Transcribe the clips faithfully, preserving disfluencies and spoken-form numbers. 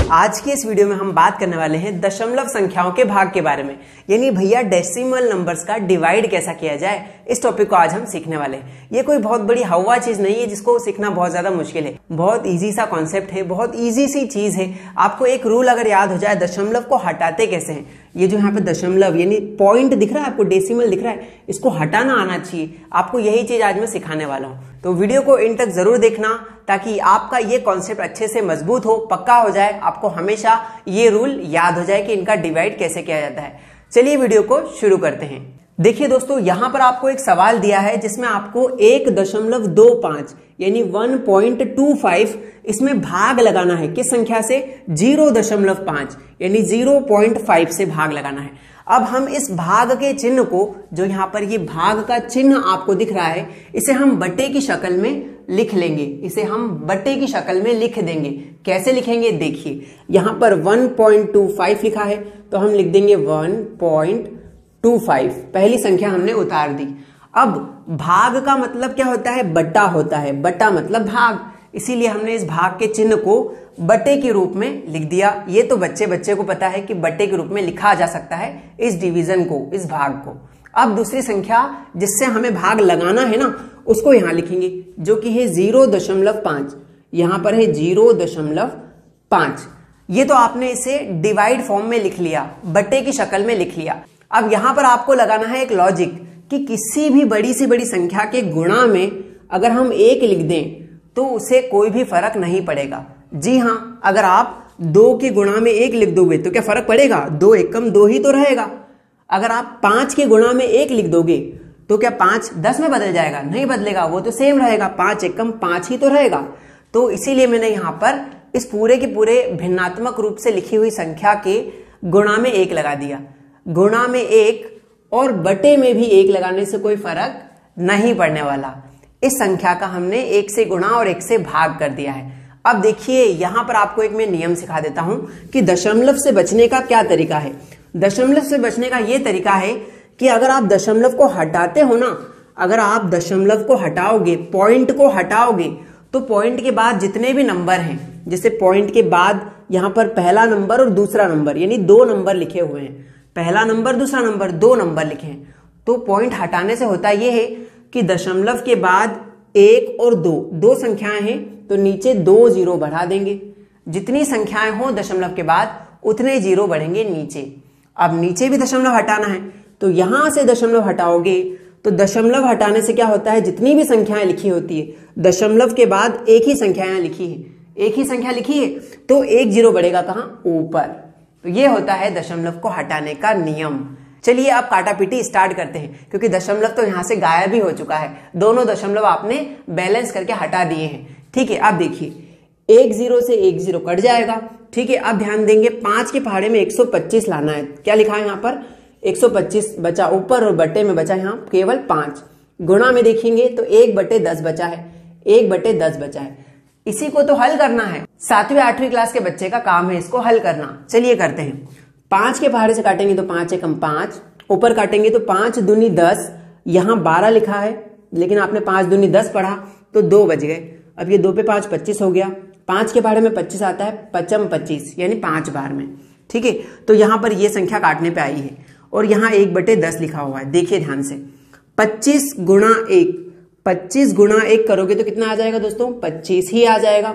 आज की इस वीडियो में हम बात करने वाले हैं दशमलव संख्याओं के भाग के बारे में, यानी भैया डेसिमल नंबर्स का डिवाइड कैसा किया जाए। इस टॉपिक को आज हम सीखने वाले हैं। ये कोई बहुत बड़ी हवा चीज नहीं है जिसको सीखना बहुत ज्यादा मुश्किल है। बहुत इजी सा कॉन्सेप्ट है, बहुत इजी सी चीज है। आपको एक रूल अगर याद हो जाए, दशमलव को हटाते कैसे हैं। ये जो यहाँ पे दशमलव यानी पॉइंट दिख रहा है आपको, डेसिमल दिख रहा है, इसको हटाना आना चाहिए। आपको यही चीज आज मैं सिखाने वाला हूँ, तो वीडियो को इन तक जरूर देखना ताकि आपका ये कॉन्सेप्ट अच्छे से मजबूत हो, पक्का हो जाए। आपको हमेशा ये रूल याद हो जाए कि इनका डिवाइड कैसे किया जाता है। चलिए वीडियो को शुरू करते हैं। देखिए दोस्तों, यहां पर आपको एक सवाल दिया है जिसमें आपको एक दशमलव दो पांच यानी वन पॉइंट टू फाइव इसमें भाग लगाना है। किस संख्या से? जीरो दशमलव पांच यानी जीरो पॉइंट फाइव से भाग लगाना है। अब हम इस भाग के चिन्ह को, जो यहां पर ये भाग का चिन्ह आपको दिख रहा है, इसे हम बट्टे की शक्ल में लिख लेंगे। इसे हम बट्टे की शक्ल में लिख देंगे। कैसे लिखेंगे? देखिए, यहां पर वन पॉइंट टू फाइव लिखा है तो हम लिख देंगे वन पॉइंट टू फाइव। पहली संख्या हमने उतार दी। अब भाग का मतलब क्या होता है? बट्टा होता है। बट्टा मतलब भाग, इसीलिए हमने इस भाग के चिन्ह को बट्टे के रूप में लिख दिया। ये तो बच्चे बच्चे को पता है कि बट्टे के रूप में लिखा जा सकता है इस डिवीजन को, इस भाग को। अब दूसरी संख्या जिससे हमें भाग लगाना है ना, उसको यहां लिखेंगे, जो कि है जीरो दशमलव पांच। यहां पर है जीरो दशमलव पांच। ये तो आपने इसे डिवाइड फॉर्म में लिख लिया, बट्टे की शक्ल में लिख लिया। अब यहां पर आपको लगाना है एक लॉजिक कि किसी भी बड़ी से बड़ी संख्या के गुणा में अगर हम एक लिख दें तो उसे कोई भी फर्क नहीं पड़ेगा। जी हां, अगर आप दो के गुणा में एक लिख दोगे तो क्या फर्क पड़ेगा? दो एकम दो ही तो रहेगा। अगर आप पांच के गुणा में एक लिख दोगे तो क्या पांच दस में बदल जाएगा? नहीं बदलेगा, वो तो सेम रहेगा। पांच एकम पांच ही तो रहेगा। तो इसीलिए मैंने यहां पर इस पूरे के पूरे भिन्नात्मक रूप से लिखी हुई संख्या के गुणा में एक लगा दिया। गुणा में एक और बटे में भी एक लगाने से कोई फर्क नहीं पड़ने वाला। इस संख्या का हमने एक से गुणा और एक से भाग कर दिया है। अब देखिए, यहां पर आपको एक मैं नियम सिखा देता हूं कि दशमलव से बचने का क्या तरीका है। दशमलव से बचने का यह तरीका है कि अगर आप दशमलव को हटाते हो ना, अगर आप दशमलव को हटाओगे, पॉइंट को हटाओगे, तो पॉइंट के बाद जितने भी नंबर हैं, जैसे पॉइंट के बाद यहां पर पहला नंबर और दूसरा नंबर यानी दो नंबर लिखे हुए हैं, पहला नंबर दूसरा नंबर, दो नंबर लिखे हैं, तो पॉइंट हटाने से होता यह है कि दशमलव के बाद एक और दो दो संख्याएं हैं तो नीचे दो जीरो बढ़ा देंगे। जितनी संख्याएं हो दशमलव के बाद उतने जीरो बढ़ेंगे नीचे। अब नीचे भी दशमलव हटाना है तो यहां से दशमलव हटाओगे तो दशमलव हटाने से क्या होता है, जितनी भी संख्याएं लिखी होती है दशमलव के बाद एक ही संख्या यहां लिखी है, एक ही संख्या लिखी है तो एक जीरो बढ़ेगा कहां? ऊपर। तो ये होता है दशमलव को हटाने का नियम। चलिए अब काटापीटी स्टार्ट करते हैं, क्योंकि दशमलव तो यहां से गायब ही हो चुका है। दोनों दशमलव आपने बैलेंस करके हटा दिए हैं। ठीक है, अब देखिए एक जीरो से एक जीरो कट जाएगा। ठीक है, अब ध्यान देंगे, पांच के पहाड़े में एक सौ पच्चीस लाना है। क्या लिखा है यहाँ पर? एक सौ पच्चीस बचा ऊपर और बट्टे में बचा यहाँ केवल पांच। गुणा में देखेंगे तो एक बटे दस बचा है, एक बटे दस बचा है। इसी को तो हल करना है। सातवीं आठवीं क्लास के बच्चे का काम है इसको हल करना। चलिए करते हैं। पांच के पहाड़े से काटेंगे तो पांच एकम पांच, ऊपर काटेंगे तो पांच दूनी दस, यहां बारह लिखा है लेकिन आपने पांच दूनी दस पढ़ा तो दो बज गए। अब ये दो पे पांच पच्चीस हो गया। पांच के पहाड़े में पच्चीस आता है, पचम पच्चीस यानी पांच बार में। ठीक है, तो यहां पर ये संख्या काटने पे आई है और यहां एक बटे दस लिखा हुआ है। देखिए ध्यान से, पच्चीस गुणा एक, पच्चीस गुणा एक करोगे तो कितना आ जाएगा दोस्तों? पच्चीस ही आ जाएगा।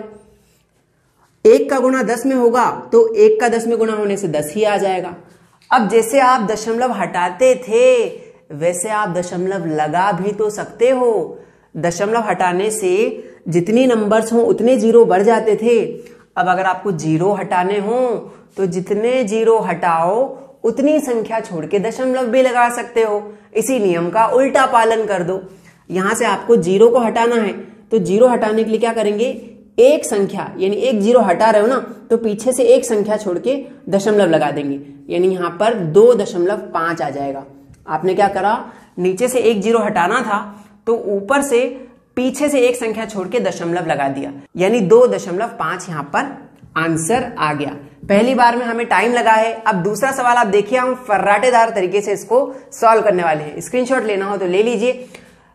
एक का गुणा दस में होगा तो एक का दस में गुणा होने से दस ही आ जाएगा। अब जैसे आप दशमलव हटाते थे वैसे आप दशमलव लगा भी तो सकते हो। दशमलव हटाने से जितनी नंबर्स हो उतने जीरो बढ़ जाते थे। अब अगर आपको जीरो हटाने हो तो जितने जीरो हटाओ उतनी संख्या छोड़ के दशमलव भी लगा सकते हो। इसी नियम का उल्टा पालन कर दो। यहां से आपको जीरो को हटाना है तो जीरो हटाने के लिए क्या करेंगे? एक संख्या यानी एक जीरो हटा रहे हो ना, तो पीछे से एक संख्या छोड़ के दशमलव लगा देंगे, यानी यहां पर दो दशमलव पांच आ जाएगा। आपने क्या करा? नीचे से एक जीरो हटाना था तो ऊपर से पीछे से एक संख्या छोड़ के दशमलव लगा दिया, यानी दो दशमलव पांच यहां पर आंसर आ गया। पहली बार में हमें टाइम लगा है। अब दूसरा सवाल आप देखिए, हम फर्राटेदार तरीके से इसको सॉल्व करने वाले हैं। स्क्रीनशॉट लेना हो तो ले लीजिए।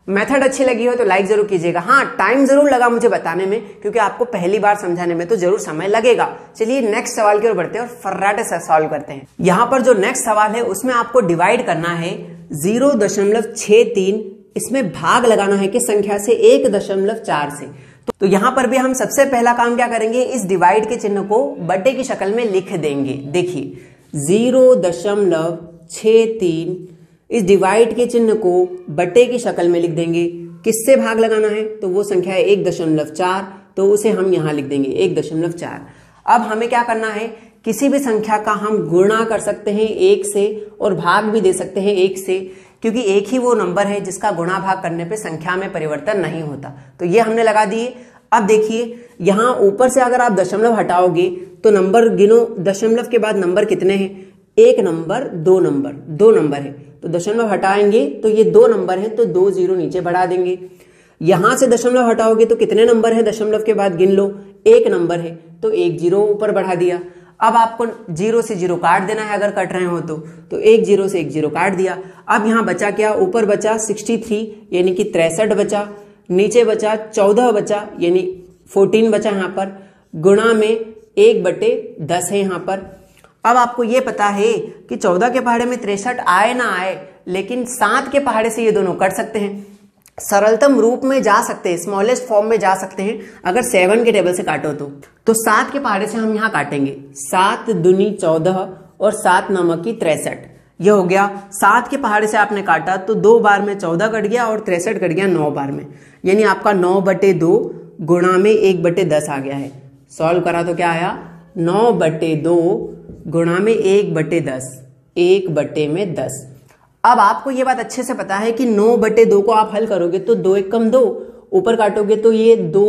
मेथड अच्छी लगी हो तो लाइक जरूर कीजिएगा। हाँ, टाइम जरूर लगा मुझे बताने में, क्योंकि आपको पहली बार समझाने में तो जरूर समय लगेगा। चलिए नेक्स्ट सवाल की ओर बढ़ते हैं और फर्राटे से सॉल्व करते हैं। यहाँ पर जो नेक्स्ट सवाल है उसमें आपको डिवाइड करना है जीरो दशमलव छह तीन, इसमें भाग लगाना है कि संख्या से एक दशमलव चार से। तो, तो यहां पर भी हम सबसे पहला काम क्या करेंगे, इस डिवाइड के चिन्ह को बटे की शक्ल में लिख देंगे। देखिए जीरो दशमलव छह तीन, इस डिवाइड के चिन्ह को बटे की शक्ल में लिख देंगे। किससे भाग लगाना है, तो वो संख्या है एक दशमलव चार, तो उसे हम यहां लिख देंगे एक दशमलव चार। अब हमें क्या करना है, किसी भी संख्या का हम गुणा कर सकते हैं एक से और भाग भी दे सकते हैं एक से, क्योंकि एक ही वो नंबर है जिसका गुणा भाग करने पे संख्या में परिवर्तन नहीं होता। तो ये हमने लगा दिए। अब देखिए यहां ऊपर से अगर आप दशमलव हटाओगे तो नंबर गिनो, दशमलव के बाद नंबर कितने हैं, एक नंबर, दो नंबर, दो नंबर है। तो दशमलव हटाएंगे तो ये दो नंबर है, तो दो जीरो नीचे बढ़ा देंगे। यहां से दशमलव हटाओगे तो कितने नंबर है, दशमलव के बाद गिन लो, एक नंबर है, तो एक जीरो ऊपर बढ़ा दिया। अब आपको जीरो से जीरो काट देना है अगर कट रहे हो तो तो एक जीरो से एक जीरो काट दिया। अब यहां बचा क्या, ऊपर बचा तिरसठ यानी कि तिरसठ बचा, नीचे बचा चौदह बचा यानी चौदह बचा यहाँ पर, गुणा में एक बटे दस है यहाँ पर। अब आपको ये पता है कि चौदह के पहाड़े में तिरसठ आए ना आए, लेकिन सात के पहाड़े से ये दोनों कट सकते हैं, सरलतम रूप में जा सकते हैं, स्मॉलेस्ट फॉर्म में जा सकते हैं अगर सेवन के टेबल से काटो तो तो सात के पहाड़े से हम यहाँ काटेंगे, सात दुनी चौदह और सात नमक की तिरसठ, ये हो गया। सात के पहाड़े से आपने काटा तो दो बार में चौदह कट गया और तिरसठ कट गया नौ बार में, यानी आपका नौ बटे दो गुणा में एक बटे दस आ गया है। सॉल्व करा तो क्या आया, नौ बटे दो गुणा में एक बटे दस, एक बटे में दस। अब आपको ये बात अच्छे से पता है कि नौ बटे दो को आप हल करोगे तो दो एक कम दो, ऊपर काटोगे तो ये दो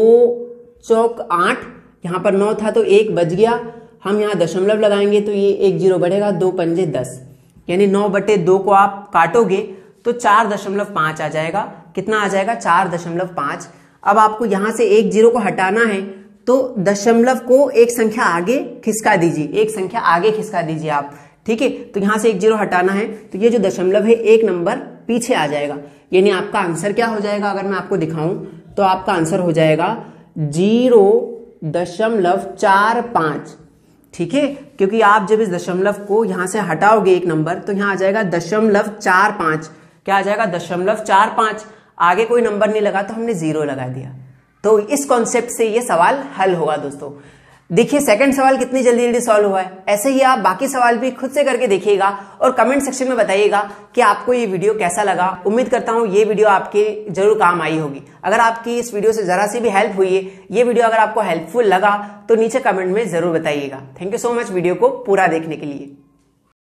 चौक आठ, यहाँ पर नौ था तो एक बच गया, हम यहाँ दशमलव लगाएंगे तो ये एक जीरो बढ़ेगा, दो पंजे दस, यानी नौ बटे दो को आप काटोगे तो चार दशमलव पांच आ जाएगा। कितना आ जाएगा, चार दशमलव पांच। अब आपको यहां से एक जीरो को हटाना है तो दशमलव को एक संख्या आगे खिसका दीजिए, एक संख्या आगे खिसका दीजिए आप, ठीक है। तो यहां से एक जीरो हटाना है तो ये जो दशमलव है एक नंबर पीछे आ जाएगा, यानी आपका आंसर क्या हो जाएगा, अगर मैं आपको दिखाऊं तो आपका आंसर हो जाएगा जीरो दशमलव चार पांच, ठीक है। क्योंकि आप जब इस दशमलव को यहां से हटाओगे एक नंबर तो यहां आ जाएगा दशमलव चार पांच, क्या आ जाएगा, दशमलव चार पांच। आगे कोई नंबर नहीं लगा तो हमने जीरो लगा दिया। तो इस कॉन्सेप्ट से ये सवाल हल होगा दोस्तों। देखिए सेकंड सवाल कितनी जल्दी जल्दी सॉल्व हुआ है। ऐसे ही आप बाकी सवाल भी खुद से करके देखिएगा और कमेंट सेक्शन में बताइएगा कि आपको ये वीडियो कैसा लगा। उम्मीद करता हूँ ये वीडियो आपके जरूर काम आई होगी। अगर आपकी इस वीडियो से जरा सी भी हेल्प हुई है, ये वीडियो अगर आपको हेल्पफुल लगा तो नीचे कमेंट में जरूर बताइएगा। Thank you so much video को पूरा देखने के लिए।